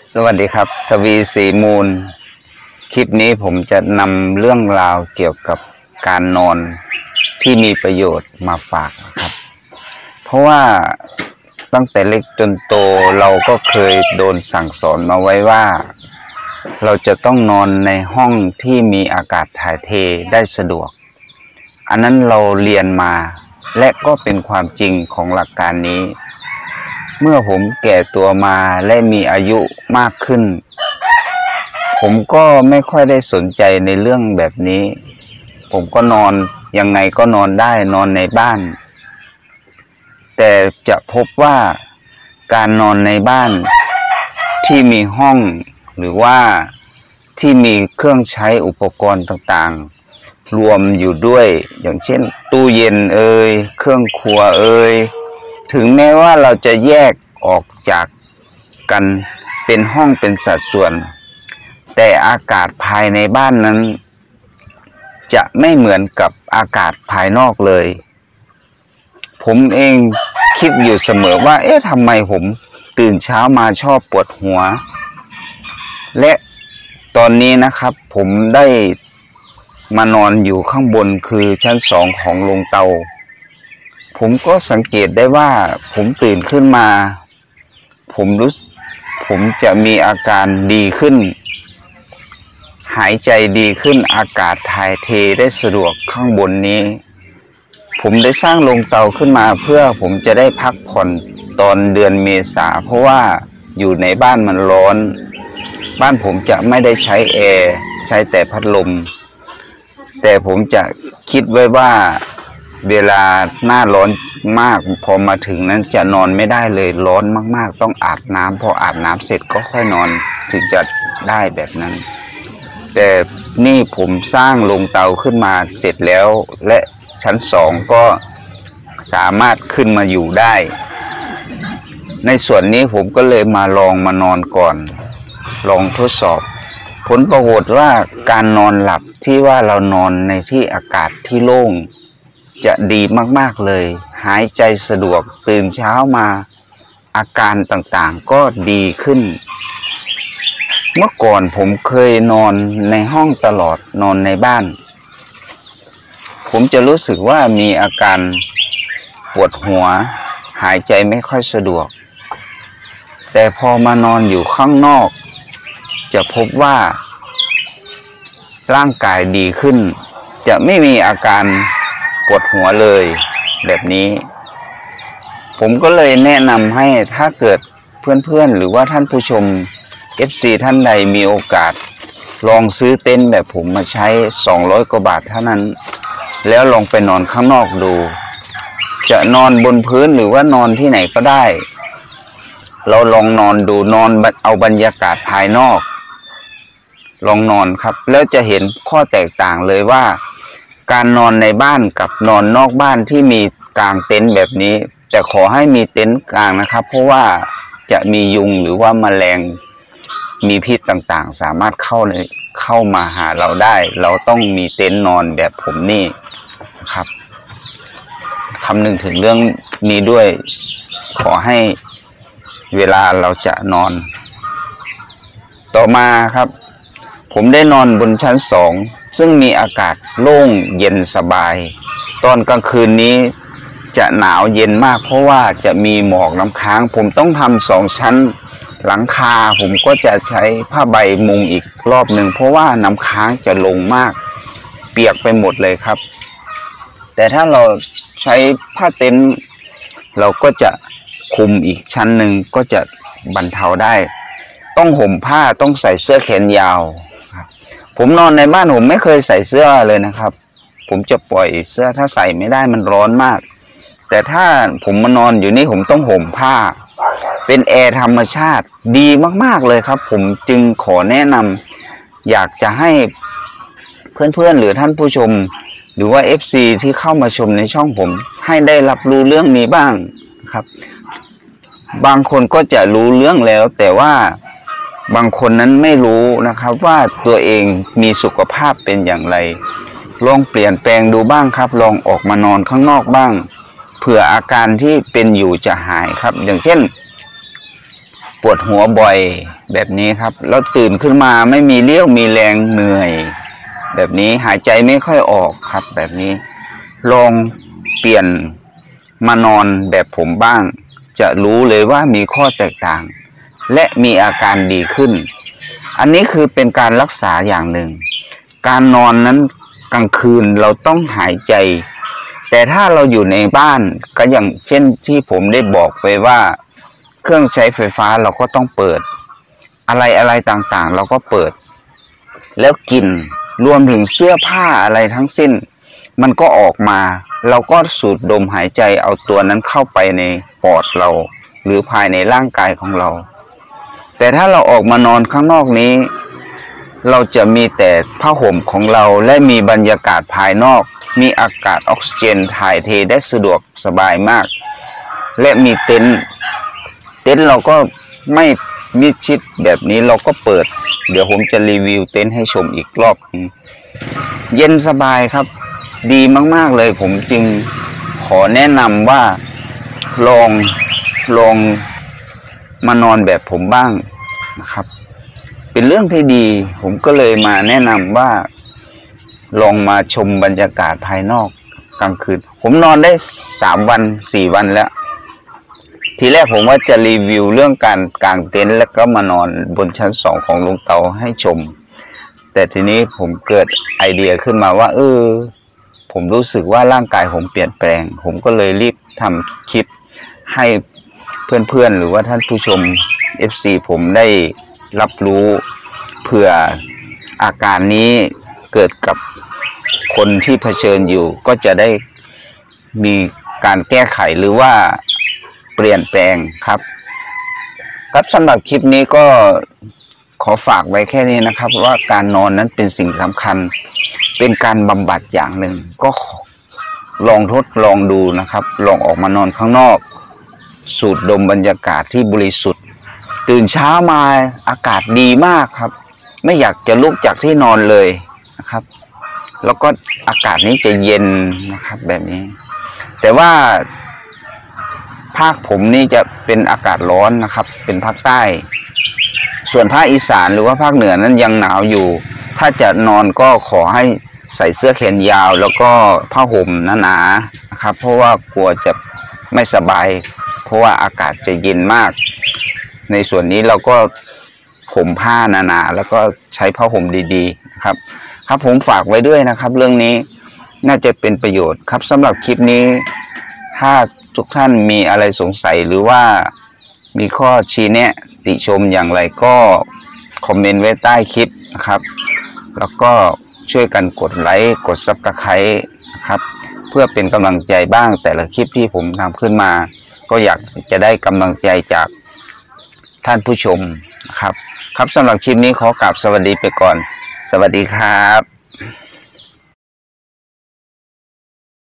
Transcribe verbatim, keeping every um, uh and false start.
สวัสดีครับทวีศรีมูลคลิปนี้ผมจะนำเรื่องราวเกี่ยวกับการนอนที่มีประโยชน์มาฝากครับเพราะว่าตั้งแต่เล็กจนโตเราก็เคยโดนสั่งสอนมาไว้ว่าเราจะต้องนอนในห้องที่มีอากาศถ่ายเทได้สะดวกอันนั้นเราเรียนมาและก็เป็นความจริงของหลักการนี้เมื่อผมแก่ตัวมาและมีอายุมากขึ้นผมก็ไม่ค่อยได้สนใจในเรื่องแบบนี้ผมก็นอนยังไงก็นอนได้นอนในบ้านแต่จะพบว่าการนอนในบ้านที่มีห้องหรือว่าที่มีเครื่องใช้อุปกรณ์ต่างๆรวมอยู่ด้วยอย่างเช่นตู้เย็นเอ่ยเครื่องครัวเอ่ยถึงแม้ว่าเราจะแยกออกจากกันเป็นห้องเป็นสัดส่วนแต่อากาศภายในบ้านนั้นจะไม่เหมือนกับอากาศภายนอกเลยผมเองคิดอยู่เสมอว่าเอ๊ะทำไมผมตื่นเช้ามาชอบปวดหัวและตอนนี้นะครับผมได้มานอนอยู่ข้างบนคือชั้นสองของโรงเตาผมก็สังเกตได้ว่าผมตื่นขึ้นมาผมรู้ผมจะมีอาการดีขึ้นหายใจดีขึ้นอากาศถ่ายเทได้สะดวกข้างบนนี้ผมได้สร้างโรงเตาขึ้นมาเพื่อผมจะได้พักผ่อนตอนเดือนเมษาเพราะว่าอยู่ในบ้านมันร้อนบ้านผมจะไม่ได้ใช้แอร์ใช้แต่พัดลมแต่ผมจะคิดไว้ว่าเวลาหน้าร้อนมากพอมาถึงนั้นจะนอนไม่ได้เลยร้อนมากๆต้องอาบน้ำพออาบน้ำเสร็จก็ค่อยนอนถึงจะได้แบบนั้นแต่นี่ผมสร้างโรงเตาขึ้นมาเสร็จแล้วและชั้นสองก็สามารถขึ้นมาอยู่ได้ในส่วนนี้ผมก็เลยมาลองมานอนก่อนลองทดสอบผลปรากฏว่าการนอนหลับที่ว่าเรานอนในที่อากาศที่โล่งจะดีมากๆเลยหายใจสะดวกตื่นเช้ามาอาการต่างๆก็ดีขึ้นเมื่อก่อนผมเคยนอนในห้องตลอดนอนในบ้านผมจะรู้สึกว่ามีอาการปวดหัวหายใจไม่ค่อยสะดวกแต่พอมานอนอยู่ข้างนอกจะพบว่าร่างกายดีขึ้นจะไม่มีอาการปวดหัวเลยแบบนี้ผมก็เลยแนะนำให้ถ้าเกิดเพื่อนๆหรือว่าท่านผู้ชม เอฟ ซี ท่านใดมีโอกาสลองซื้อเต็นท์แบบผมมาใช้สองร้อยกว่าบาทเท่านั้นแล้วลองไปนอนข้างนอกดูจะนอนบนพื้นหรือว่านอนที่ไหนก็ได้เราลองนอนดูนอนเอาบรรยากาศภายนอกลองนอนครับแล้วจะเห็นข้อแตกต่างเลยว่าการนอนในบ้านกับนอนนอกบ้านที่มีกางเต็นท์แบบนี้แต่ขอให้มีเต็นท์กลางนะครับเพราะว่าจะมียุงหรือว่าแมลงมีพิษต่างๆสามารถเข้าในเข้ามาหาเราได้เราต้องมีเต็นท์นอนแบบผมนี่ครับคำนึงถึงเรื่องนี้ด้วยขอให้เวลาเราจะนอนต่อมาครับผมได้นอนบนชั้นสองซึ่งมีอากาศโล่งเย็นสบายตอนกลางคืนนี้จะหนาวเย็นมากเพราะว่าจะมีหมอกน้ำค้างผมต้องทำสองชั้นหลังคาผมก็จะใช้ผ้าใบมุงอีกรอบหนึ่งเพราะว่าน้ำค้างจะลงมากเปียกไปหมดเลยครับแต่ถ้าเราใช้ผ้าเต็นท์เราก็จะคุมอีกชั้นหนึ่งก็จะบรรเทาได้ต้องห่มผ้าต้องใส่เสื้อแขนยาวผมนอนในบ้านผมไม่เคยใส่เสื้อเลยนะครับผมจะปล่อยเสื้อถ้าใส่ไม่ได้มันร้อนมากแต่ถ้าผมมานอนอยู่นี่ผมต้องห่มผ้าเป็นแอร์ธรรมชาติดีมากๆเลยครับผมจึงขอแนะนำอยากจะให้เพื่อนๆหรือท่านผู้ชมหรือว่า เอฟ ซี ที่เข้ามาชมในช่องผมให้ได้รับรู้เรื่องนี้บ้างครับบางคนก็จะรู้เรื่องแล้วแต่ว่าบางคนนั้นไม่รู้นะครับว่าตัวเองมีสุขภาพเป็นอย่างไรลองเปลี่ยนแปลงดูบ้างครับลองออกมานอนข้างนอกบ้างเผื่ออาการที่เป็นอยู่จะหายครับอย่างเช่นปวดหัวบ่อยแบบนี้ครับแล้วตื่นขึ้นมาไม่มีเรี่ยวมีแรงเหนื่อยแบบนี้หายใจไม่ค่อยออกครับแบบนี้ลองเปลี่ยนมานอนแบบผมบ้างจะรู้เลยว่ามีข้อแตกต่างและมีอาการดีขึ้นอันนี้คือเป็นการรักษาอย่างหนึ่งการนอนนั้นกลางคืนเราต้องหายใจแต่ถ้าเราอยู่ในบ้านก็อย่างเช่นที่ผมได้บอกไปว่าเครื่องใช้ไฟฟ้าเราก็ต้องเปิดอะไรอะไรต่างๆเราก็เปิดแล้วกลิ่นรวมถึงเสื้อผ้าอะไรทั้งสิ้นมันก็ออกมาเราก็สูดดมหายใจเอาตัวนั้นเข้าไปในปอดเราหรือภายในร่างกายของเราแต่ถ้าเราออกมานอนข้างนอกนี้เราจะมีแต่ผ้าห่มของเราและมีบรรยากาศภายนอกมีอากาศออกซิเจนถ่ายเทได้สะดวกสบายมากและมีเต็นท์เต็นท์เราก็ไม่มิดชิดแบบนี้เราก็เปิดเดี๋ยวผมจะรีวิวเต็นท์ให้ชมอีกรอบนึงเย็นสบายครับดีมากๆเลยผมจึงขอแนะนำว่าลองลองมานอนแบบผมบ้างนะครับเป็นเรื่องที่ดีผมก็เลยมาแนะนำว่าลองมาชมบรรยากาศภายนอกกลางคืนผมนอนได้สามวันสี่วันแล้วทีแรกผมว่าจะรีวิวเรื่องการกางเต็นท์แล้วก็มานอนบนชั้นสองของลุงเตาให้ชมแต่ทีนี้ผมเกิดไอเดียขึ้นมาว่าเออผมรู้สึกว่าร่างกายผมเปลี่ยนแปลงผมก็เลยรีบทำคลิปให้เพื่อนๆหรือว่าท่านผู้ชม เอฟ ซี ผมได้รับรู้เผื่ออาการนี้เกิดกับคนที่เผชิญอยู่ก็จะได้มีการแก้ไขหรือว่าเปลี่ยนแปลงครับครับสำหรับคลิปนี้ก็ขอฝากไว้แค่นี้นะครับว่าการนอนนั้นเป็นสิ่งสำคัญเป็นการบำบัดอย่างหนึ่งก็ลองทดลองดูนะครับลองออกมานอนข้างนอกสูดดมบรรยากาศที่บริสุทธิ์ตื่นเช้ามาอากาศดีมากครับไม่อยากจะลุกจากที่นอนเลยนะครับแล้วก็อากาศนี้จะเย็นนะครับแบบนี้แต่ว่าภาคผมนี่จะเป็นอากาศร้อนนะครับเป็นภาคใต้ส่วนภาคอีสานหรือว่าภาคเหนือนั้นยังหนาวอยู่ถ้าจะนอนก็ขอให้ใส่เสื้อแขนยาวแล้วก็ผ้าห่มหนาๆนะครับเพราะว่ากลัวจะไม่สบายเพราะว่าอากาศจะเย็นมากในส่วนนี้เราก็ห่มผ้าหนาๆแล้วก็ใช้ผ้าห่มดีๆนะครับครับผมฝากไว้ด้วยนะครับเรื่องนี้น่าจะเป็นประโยชน์ครับสำหรับคลิปนี้ถ้าทุกท่านมีอะไรสงสัยหรือว่ามีข้อชี้แนะติชมอย่างไรก็คอมเมนต์ไว้ใต้คลิปนะครับแล้วก็ช่วยกันกดไลค์กดซับสไครบ์นะครับเพื่อเป็นกำลังใจบ้างแต่ละคลิปที่ผมทำขึ้นมาก็อยากจะได้กำลังใจจากท่านผู้ชมนะครับครับสำหรับคลิปนี้ขอกราบสวัสดีไปก่อนสวัสดีครับ